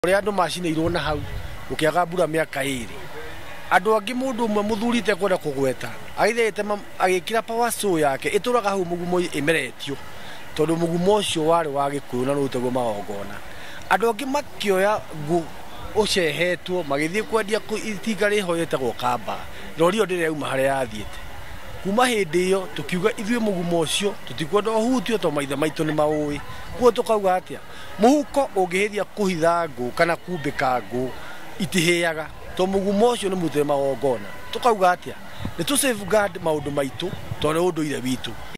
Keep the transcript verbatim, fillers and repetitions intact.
Ore andu macinirwo na hau ukiaga mbura miaka iri andu angi mundu umwe muthurite kwenda kugweta aithete agikira power saw yake ituraga hau mugumo imeretio tondu mugumo ucio wari wa gikuyu na rutegwo magongona andu angi makioya ngu ucehetwo magithie kwendia itinga rihoyete gukamba rori yo ndire uma haria yathiete kuma hindi iyo tukiuga ithue mugumo ucio tutikwenda hutio to maithe maitu ni maui kuo tukauga atia muhuko ungihithia kuhitha ngu kana kumbika ngu itihiaga to mugumo ucio ni muthe magongona tukauga atia ni tu safeguard maundu maitu to ni undu ire witu.